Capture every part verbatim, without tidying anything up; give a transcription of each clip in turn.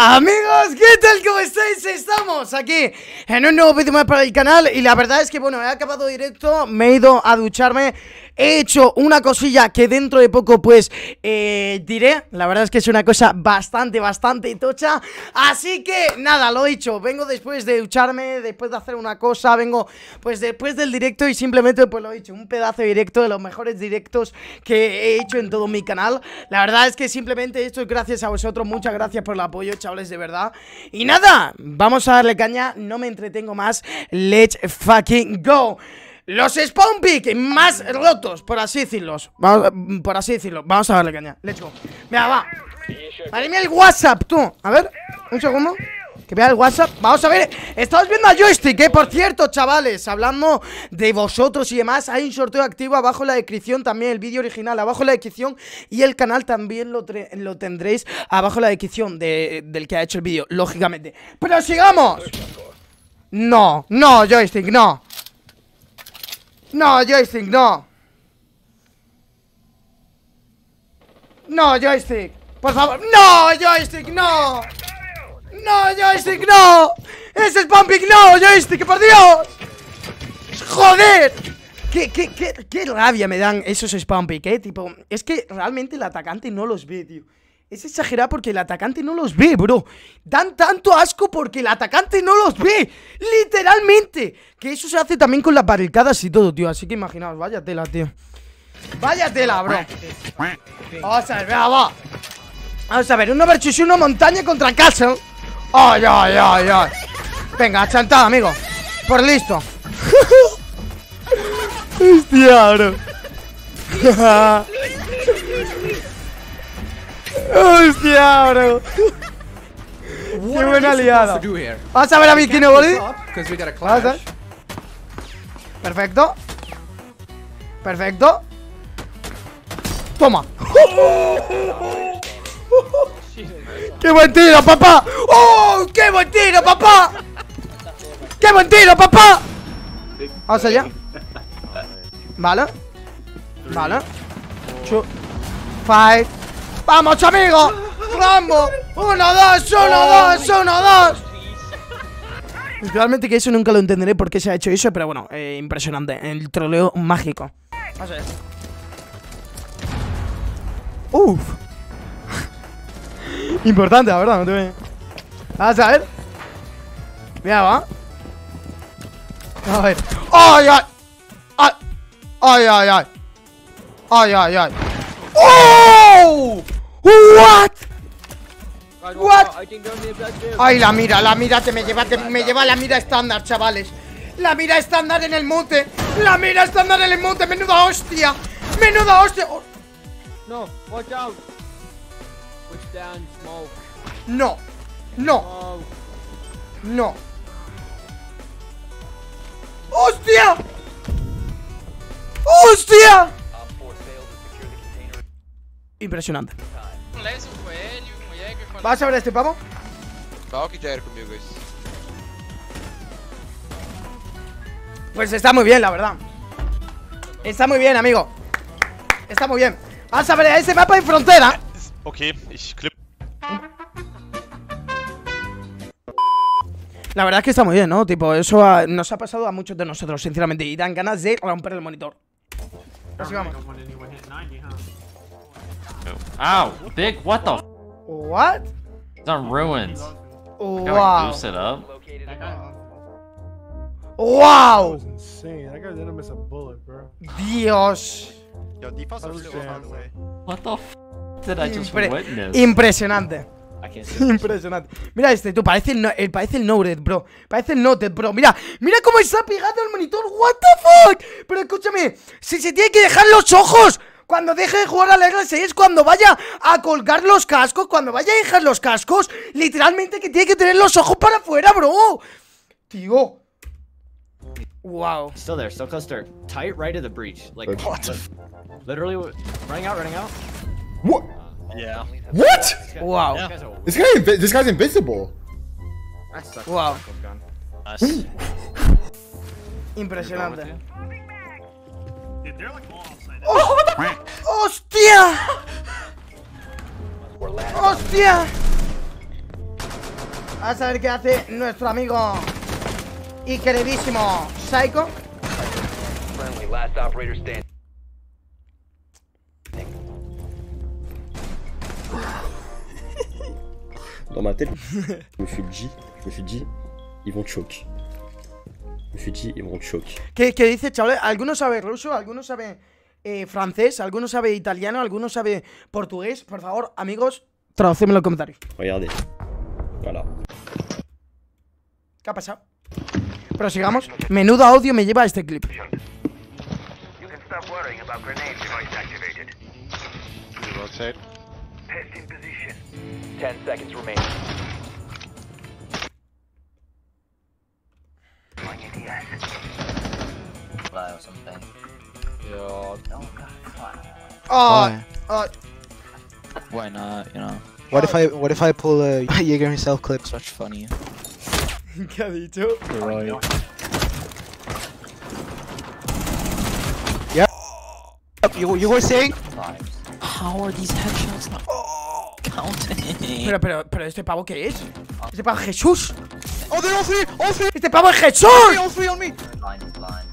Amigos, ¿qué tal? ¿Cómo estáis? Estamos aquí en un nuevo vídeo más para el canal. Y la verdad es que, bueno, he acabado directo, me he ido a ducharme, he hecho una cosilla que dentro de poco, pues, eh, diré. La verdad es que es una cosa bastante, bastante tocha. Así que, nada, lo he dicho, vengo después de ducharme, después de hacer una cosa, vengo, pues, después del directo y simplemente, pues, lo he dicho, un pedazo de directo, de los mejores directos que he hecho en todo mi canal. La verdad es que simplemente esto es gracias a vosotros, muchas gracias por el apoyo, chavales, de verdad. Y nada, vamos a darle caña, no me entretengo más, let's fucking go. Los spawn pick más rotos, por así decirlos, vamos, por así decirlo, vamos a darle caña, let's go. Venga, va. Dale el WhatsApp, tú, a ver, un segundo. Que vea el WhatsApp, vamos a ver. Estamos viendo a Joystick, eh, por cierto, chavales, hablando de vosotros y demás, hay un sorteo activo abajo en la descripción. También el vídeo original abajo en la descripción. Y el canal también lo, lo tendréis abajo en la descripción de, del que ha hecho el vídeo, lógicamente. Pero sigamos. No, no, Joystick, no. No, Joystick, no. No, Joystick, por favor. No, Joystick, no. No, Joystick, no. Ese spawn pick, no, Joystick, por Dios. Joder. Qué, qué, qué, qué rabia me dan esos spawn pick, eh. Tipo, es que realmente el atacante no los ve, tío. Es exagerado porque el atacante no los ve, bro. Dan tanto asco porque el atacante no los ve. Literalmente. Que eso se hace también con las barricadas y todo, tío. Así que imaginaos, vaya tela, tío. Vaya tela, bro. Vamos a ver, venga, va. Vamos a ver, uno versus uno, montaña contra Castle. Ay, ay, ay, ay. Venga, chantada, amigo. Por listo. Hostia, bro. Hostia, bro. Qué buena liada. Vamos a ver a mi Kino Boli. Vamos a ver. Perfecto. Perfecto. Toma. ¡Qué buen tiro, papá! ¡Oh! ¡Qué buen tiro, papá! ¡Qué buen tiro, papá! Vamos allá. Vale. Vale. Two, five. ¡Vamos, amigo! ¡Rambo! ¡Uno, dos! ¡Uno, dos! ¡Uno, dos! Realmente que eso nunca lo entenderé por qué se ha hecho eso, pero bueno, eh, impresionante. El troleo mágico. Vamos allá. Uff. Importante, la verdad, no te veo. Vamos a ver. Mira, va. A ver. ¡Ay, ay! ¡Ay, ay, ay! ¡Ay, ay, ay! ay. ¡Oh! ¿What? ¿What? ¡Ay, la mira, la mira! Te me lleva, te, me lleva la mira estándar, chavales. La mira estándar en el mute. La mira estándar en el mute. ¡Menuda hostia! ¡Menuda hostia! Oh. No, watch out. Down, smoke. No, no, no. ¡Hostia! ¡Hostia! Impresionante. ¿Vas a ver a este pavo? Pues está muy bien, la verdad. Está muy bien, amigo. Está muy bien. Vamos a ver a ese mapa de frontera. Okay, ich clip. La verdad es que está muy bien, ¿no? Tipo, eso a, nos ha pasado a muchos de nosotros, sinceramente. Y dan ganas de romper el monitor. Así vamos. Ow, big, what the f? What? It's on ruins. Wow. Can I boost it up? Wow. Dios. What the f did I just Impre witness? Impresionante. Impresionante. Mira este, tú, parece el, no el, parece el Noted, bro. Parece el Noted, bro. Mira, mira cómo está pegado el monitor. What the fuck. Pero escúchame, si se tiene que dejar los ojos. Cuando deje de jugar al R seis, cuando vaya a colgar los cascos, cuando vaya a dejar los cascos, literalmente que tiene que tener los ojos para afuera, bro. Tío. Wow. Still there, still cluster. Tight right of the breach. Like, what? Literally running out, running out. What? Yeah. What? Wow. Yeah. This guy, this guy's invisible. Wow. Nice. Impresionante. ¡Oh! ¡Hostia! ¡Hostia! Vamos a ver qué hace nuestro amigo y queridísimo Psycho. Friendly, last operator standing. Dans ma tête, je me suis dit, je me suis dit, ils vont choke. Je me suis dit, ils vont choke. ¿Qué, qué dice, chavales? ¿Alguno sabe ruso? ¿Alguno sabe eh, francés? ¿Alguno sabe italiano? ¿Alguno sabe portugués? Por favor, amigos, traducedme en los comentarios. Regardez. Voilà. ¿Qué ha pasado? Pero sigamos. Menudo audio me lleva a este clip. You can stop worrying about grenade device activated. Rotate. Test in position. Ten seconds remaining. Fly or something. Yeah. Oh god, fly. Oh, oh. Why not, you know? What if I what if I pull a Jaeger himself clip? Such funny. ¿Qué ha dicho? You, you were saying? How are these headshots not counting? Pero, pero, pero, ¿este pavo qué es? ¿Este pavo es Jesús? Oh, they're all three! All three! ¡Este pavo es Jesús! All three on me! Blind, blind.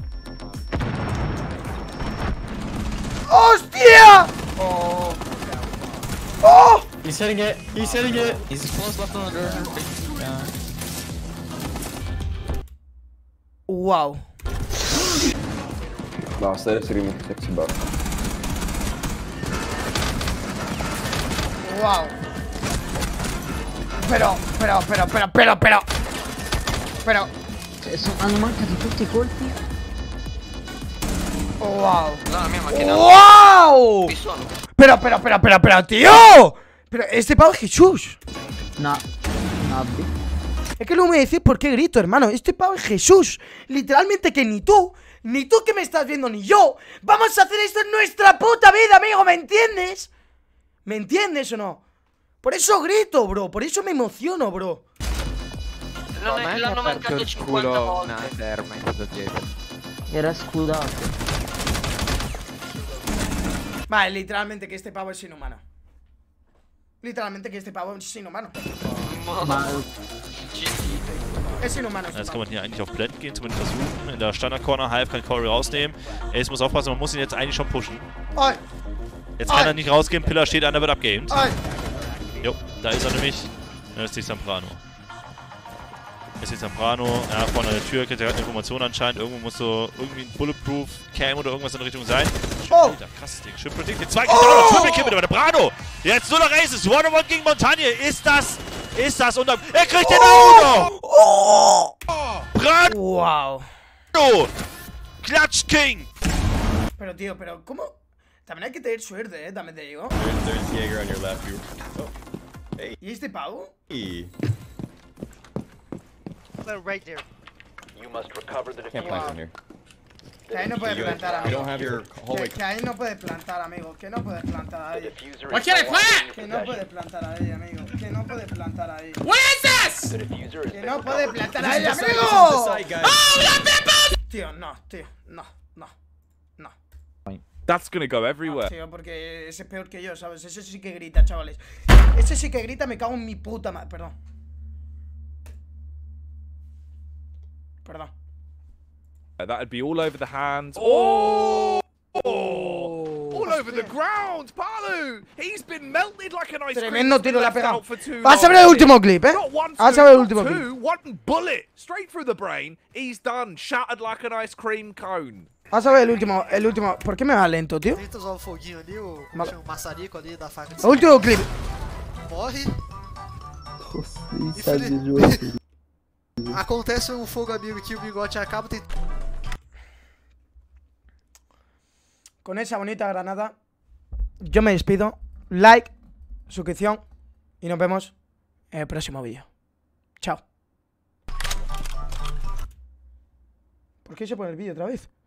¡Hostia! ¡Oh! ¡Oh! He's hitting it. He's hitting it. He's close left on the door. Yeah. Wow. No, stay streaming, sexy buff. Wow. Pero, pero, pero, pero, pero, pero. Pero. Hanno mancato tutti i colpi. Wow. No, la mia macchina. Wow. Qui sono. Pero, pero, pero, pero, pero, tío. Pero este pavo es Jesús. No. Nabbi. Es que luego me decís por qué grito, hermano. Este pavo es Jesús. Literalmente que ni tú, ni tú que me estás viendo, ni yo vamos a hacer esto en nuestra puta vida, amigo. ¿Me entiendes? ¿Me entiendes o no? Por eso grito, bro. Por eso me emociono, bro. Non è che l'hanno mancato cinquanta volte. Era scudato. Vale, literalmente que este pavo es inhumano. Literalmente que este pavo es inhumano. Es inhumano. Jetzt kann man hier eigentlich auf Blenden gehen, zumindest versuchen. In der Standard-Corner halb kann Corey rausnehmen. Ace muss aufpassen, man muss ihn jetzt eigentlich schon pushen. Ay. Jetzt kann Ay. er nicht rausgehen, Pillar steht an, der wird abgamed. Ay. Jo, da ist er nämlich. Da ist die Zamprano. Ist die Zamprano, ja, vorne an der Tür, kriegt er gerade eine Information anscheinend. Irgendwo muss so irgendwie ein Bulletproof Cam oder irgendwas in der Richtung sein. Oh. Alter, krasses Ding. Schön predicted. Zwei gegen drei, Triple Kill mit der Brano. Jetzt nur noch Aces. One on one gegen Montagne. Ist das. Ist das unter. Er kriegt den auch noch! Oh. Brano! Wow. Clutch King! Pero tío, pero ¿cómo? También hay que tener suerte, eh, también te digo. There's Jaeger on your left, you. ¿Y este pavo? Hey. Right there. You must recover the Can't diffuser. plant in here. Que ahí no puedes plantar, You amigo. don't have your Que, hallway. que ahí no puedes plantar, amigo. Que no puedes plantar The ahí. diffuser What is can I no longer in Que your no possession. puedes plantar ahí, amigo. Que no puedes plantar ahí. What is this? The diffuser has Que been no puedes recovered. plantar ahí, amigo. guys. Tío, no, tío, no, no, no. That's gonna go everywhere. Tío, porque ese es peor que yo, ¿sabes? Ese sí que grita, chavales. Ese sí que grita, me cago en mi puta madre. Perdón. Perdón. That'd be all over the hands. Oh! All over the ground, Palu! He's been melted like an ice cream. Tremendo tiro le ha pegado. Out for too Vas a long. ver el último clip, eh. Not one Vas a scoop, ver el not último two, clip. one bullet straight through the brain. He's done, shattered like an ice cream cone. Vas a ver el último, el último. ¿Por qué me va lento, tío? Tenta usar o foguinho ali, o, Ma- o maçarico ali da faca de El último clip. morre. Acontece um fogo amigo que o bigote acaba, tem... Con esa bonita granada, yo me despido. Like, suscripción y nos vemos en el próximo vídeo. Chao. ¿Por qué se pone el vídeo otra vez?